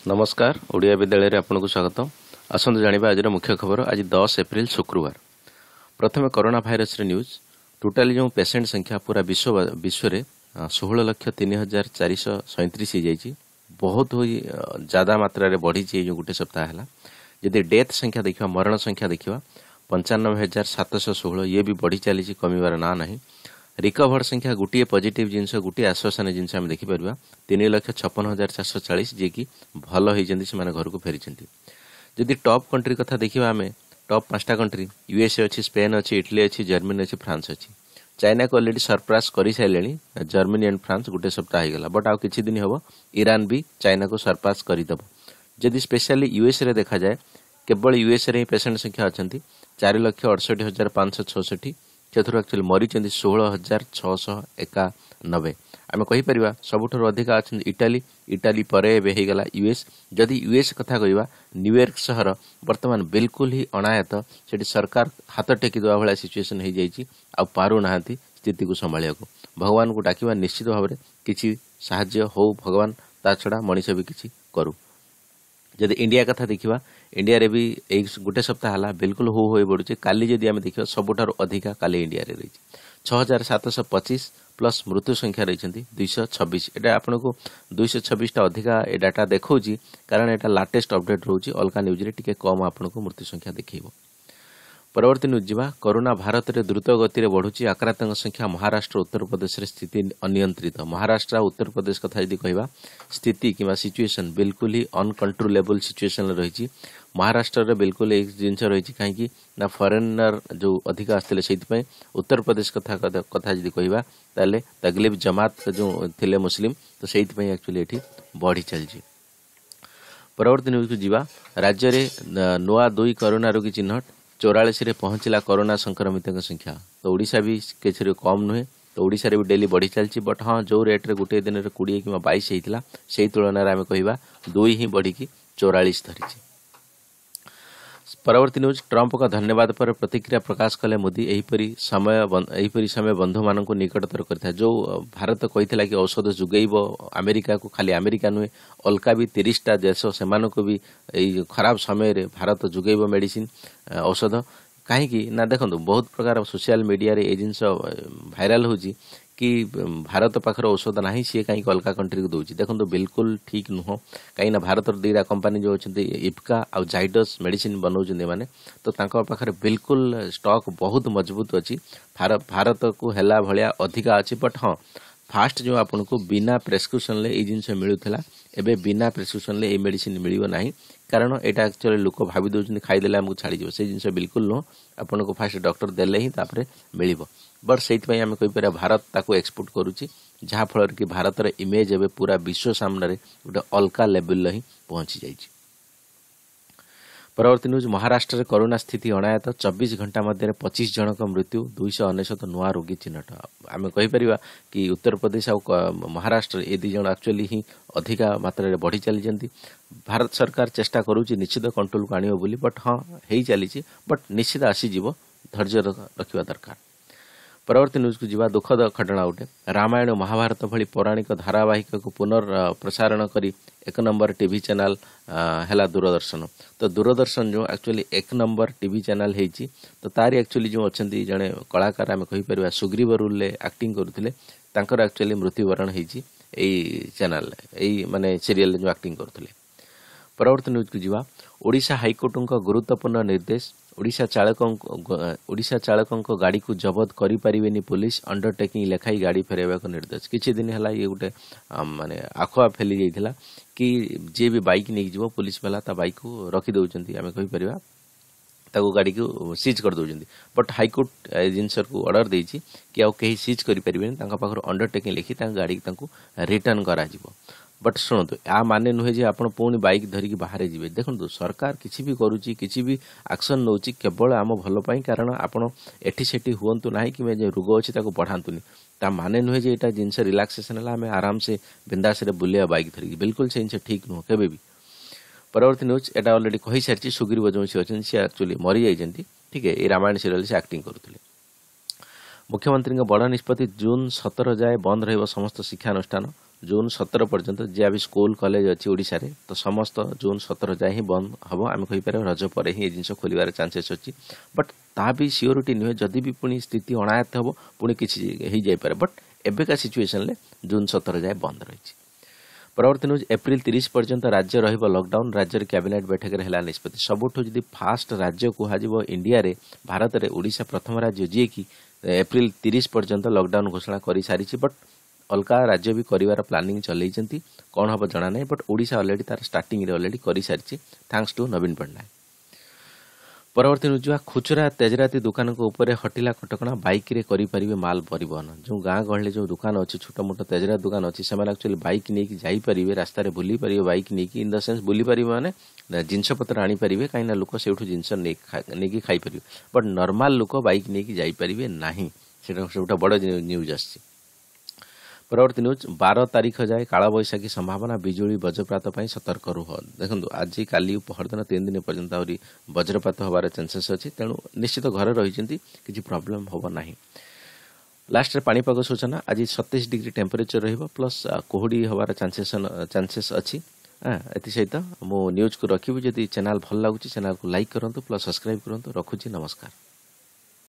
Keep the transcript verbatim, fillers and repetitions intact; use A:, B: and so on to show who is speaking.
A: नमस्कार ओडिया विद्यालय आपको स्वागत। आसतु जानिबा आज मुख्य खबर। आज दस एप्रिल शुक्रवार। प्रथम कोरोना भाइरस न्यूज। टोटाली जो पेसेंट संख्या पूरा विश्व विश्व रे सोलह लक्ष तीन हजार चार सैंतीस हो जाइए। बहुत ही ज्यादा मात्रा बढ़ी जो गोटे सप्ताह है। जदि डेथ संख्या देखा मरण संख्या देखा पंचानबे हजार सातश षोह ये भी बढ़ी चली कमिबार ना ना। रिकवर संख्या गोटे पॉजिटिव जिनस गोटे आश्वासन जिनस आम देखिपर तीन लक्ष छप्पन हजार चारश चालीस जी कि भल होती से घर को फेरी। जदि टॉप कंट्री कथा देखा आम टॉप पांचटा कंट्री यूएसए अच्छी, स्पेन अच्छी, इटली अच्छी, जर्मनी अच्छी, फ्रांस अच्छी। चाइना को ऑलरेडी सरप्रास कर सारे जर्मनी एंड फ्रांस गोटे सप्ताह होगला। बट आउ किछि दिन हम ईरान भी चाइना को सरपास करदेव। जदि स्पेशली यूएस रे देखा जाए केवल यूएस रे पेसेंट संख्या अच्छा चार लक्ष अड़सठ हजार पांचश छठी से एक्चुअली मरी षोह हजार छःश एकानबे। आम कहीपर सबुठ अधिक अच्छा इटाली इटाली पर होगला यूएस। जदि यूएस कथा कहवा न्यूयॉर्क सहर बर्तमान बिल्कुल ही अनायत से सरकार हाथ टेकी देवा भाया सिचुएसन हो जाइए। आ पारु ना स्थिति को संभालिया को भगवान को डाकिवा निश्चित भाव में किसी साहाय्य हो भगवान ता छड़ा मनीष भी किसी करू। जदि इंडिया कथा देखा इंडिया रे भी एक गोटे सप्ताह है बिल्कुल हो हो बढ़ुचे। काली जदि आम देखा सबुठार अधिका काली इंडिया रे रही छह हजार सातश पचिश प्लस मृत्यु संख्या रही दुईश छब्बीस। एटा आपन को दुईश छब्बीस अधिका ए डाटा देखा कारण एटा लाटेस्ट अपडेट रोचे। अलका न्यूज रे टिके कम आपन को मृत्यु संख्या देखिबो। परवर्ती न्यूज जीवा। कोरोना भारत में द्रुत गति में बढ़ुची। आक्रांतों संख्या महाराष्ट्र उत्तर प्रदेश रे स्थिति अनियंत्रित। महाराष्ट्र उत्तर प्रदेश कथा यदि कहवा स्थिति कि सिचुएसन बिल्कुल ही अनकंट्रोलेबल सिचुएसन रही। महाराष्ट्र रे बिल्कुल एक जिनस रही कहीं ना फॉरेनर जो अधिक आसते से उत्तर प्रदेश कथा कथा यदि कहवा ताले तगलीफ जमात जो थिले मुस्लिम तो से एक्चुअली ये बढ़ी चलती। परवर्ती न्यूज को जीवा। राज्य में नुआ दुई कोरोना रोगी चिन्हट चौरालीस रे पहुंचला कोरोना संक्रमित संख्या। तो ओडिशा भी किसी कम नुहे तो ओडिशा रे भी डेली बढ़ी चलती। बट हाँ जो रेट रे गोटे दिन में कोड़े कि बैश होता से तुलन में आम कह दुई ही बढ़ी चौरालीस धरी। परवर्ती न्यूज। ट्रंप का धन्यवाद पर प्रतिक्रिया प्रकाश कले मोदी। एहीपरी समय एहीपरी समय बंधु मान निकटतर करता जो भारत कही कि औषध जुगेब अमेरिका को। खाली अमेरिका नुहे अलका भी तीस टा देश से भी यही खराब समय रे भारत जुगेब मेडिसिन औषध। कहीं ना देखो बहुत प्रकार सोशल मीडिया रे ए जिनस भाइराल होची कि भारत पाखर औषध ना सी कहीं अलग कंट्री को दूसरी। देखो बिल्कुल ठीक नुह कहीं भारत दीटा कंपानी जो अच्छा इफ्का आ जाइडस मेडिसिन बनाऊँ मैंने तो पाखरे बिल्कुल स्टॉक बहुत मजबूत अच्छी। भारत को हैला भलिया अधिका अच्छी। बट हाँ फास्ट जो आपन को बिना प्रेस्क्रिप्शन ले ये जिनस मिलूला एबे बिना प्रेस्क्रिप्शन ले ये मेडिसिन मिलियो नाही। कारण एटा एक्चुअली लोक भावी दौरान खाईदेले आमको छाड़ीज से जिनस बिल्कुल नुह। आपन को फास्ट डॉक्टर देले ही तापरे मिलिबो। बट से आम कहीपर भारत ताको एक्सपोर्ट करुच्ची जहाँफल कि भारत इमेज एवं पूरा विश्व सामने गोटे अलका लेवल ही पहुंची जाइए। परवर्ती न्यूज। महाराष्ट्र में कोरोना स्थिति अनायत। चौबीस घंटा मध्य पच्चीस जन भारत दुईश अनेशत नुआ रोगी चिन्हट। आम कहीपर कि उत्तर प्रदेश और महाराष्ट्र ये दी जन एक्चुअली ही अधिका मात्रा बढ़ी चली। भारत सरकार चेष्टा करुच्ची निश्चित कंट्रोल को आनिब बोली। बट हाँ हो चली बट निश्चित आसीज धैर्य रखा दरकार। परवर्ती न्यूज को जीवा। दुखद घटना उठे। रामायण महाभारत भली पौराणिक धारावाहिक को पुनर्प्रसारण करी एक नंबर टीवी चैनल है दूरदर्शन। तो दूरदर्शन जो एक्चुअली एक नंबर टीवी चैनल है तो तारी एक्चुअली जो अच्छा जड़े कलाकार आम कहीपर सुग्रीव रोल एक्टिंग करते एक्चुअली मृत्युवरण होती चैनल यही माने सीरियल जो एक्टिंग करते। परवर्ती न्यूज को जीवा। ओडिशा हाईकोर्ट गुरुत्वपूर्ण निर्देश। ओडिशा चालक ओडिशा चालकों गाड़ी को जबत करि परिबेनी पुलिस अंडरटेकिंग लेखाई गाड़ी फेरवा को निर्देश। किछि दिन है ये गोटे माने आखुआ फैली जाइथिला कि जे भी बाइक नहीं जीवो पुलिस वाला ता बाइक को रखी दउचंती आमे कहि परिबा ताको गाड़ी को सीज कर दउचंती। बट हाईकोर्ट जिनसर को ऑर्डर देछि कि आ कहीं सीज करि परिबेनी तांका पाखर अंडरटेकिंग लिखि तां गाड़ी तांको रिटर्न करा जिवो। बट शुणु आ माने नुहे जे आपण पुणी बाइक धरिकी बाहर जीवे। देखो सरकार किसी भी करुच्ची किसी भी एक्शन नौची केवल आम भल पाई। कारण आपण एठी सेठी हुंतु ना कि जो रोग अच्छी बढ़ातुनि ता माने नुहे जे एटा जिनस रिलैक्सेशन है आम आराम से बिंदास बुलिया बाइक धरिकी बिल्कुल से जिनस ठीक नुह केबे भी। परवर्ती न्यूज। एटा ऑलरेडी कही सारी सुग्रीव जो सी अच्छे सी एक्चुअली मरी जाइए। ठीक है ये रामायण सीरियल से एक्टिंग करुले। मुख्यमंत्री बड़ निष्पत्ति जून सतर जाए बंद रह समस्त शिक्षानुष्ठान। जून सतर पर्यंत जहाँ भी स्कूल कॉलेज अच्छी ओडिशा रे तो समस्त जून सतर जाए ही बंद हम आम कहीपर रज पर ही जिन खोलार चांसेस अच्छी बट ता भी सियोरिटी नुहे जदि भी पुणी स्थिति अनायत्त हम पुणी किसी हो जाए बट एबेका सिचुएशन ले जून सतर जाए बंद रही। परवर्ती न्यूज एप्रिल तीस पर्यंत राज्य रहिबो लॉकडाउन राज्य कैबिनेट बैठक रे हला निष्पत्ति सबुठु जदि फास्ट राज्य कुहाजिबो इंडिया रे भारत रे ओडिशा प्रथम राज्य जी कि एप्रिल तीस पर्यंत लॉकडाउन घोषणा करि सारिछि बट अलका राज्य भी करिवार प्लानिंग चलैछंती कोन हबो जणा नै बट ओडिशा ऑलरेडी तार स्टार्टिंग रे ऑलरेडी करि सारिछि थैंक्स टू नवीन पटनायक। परवर्ती न्यूज खुचरा तेजराती दुकान को ऊपर हटिला कटकणा बाइक रे करि परिबे माल परिवहन जो गाँ गहले जो दुकान अच्छी छोट मोट तेजरा दुकान अच्छी से एक्चुअली बाइक नहीं जाई परिबे रास्ता रे बुली परिबे बाइक नहीं इन द सेंस बुली परिबे माने जिनस पत्र आनी परिबे काई ना लोक सेठु जिनस नहीं खाई परिबे बट नॉर्मल लोक बाइक नहीं जाई परिबे नाही सेटा सबटा बड़ न्यूज आछि। परवर्ती न्यूज बारह तारीख जाए कालबैशाखी संभावना बिजुली वज्रपात पर सतर्क रुह देखो आज काली पहरदिन तीन दिन पर्यंत आहरी वज्रपात हबार चांसेस अच्छी तेणु निश्चित घर रही किसी प्रॉब्लम हम ना। लास्ट रे पाणीपाग सूचना आज सत्ताईस डिग्री टेम्परेचर रहिबो प्लस कोहड़ी हबार चांसेस चांसेस अच्छी एति सहित मो न्यूज को रखिबि जदि चैनल भल लागुची चैनल को लाइक करंतु प्लस सब्सक्राइब करंतु रखुची नमस्कार।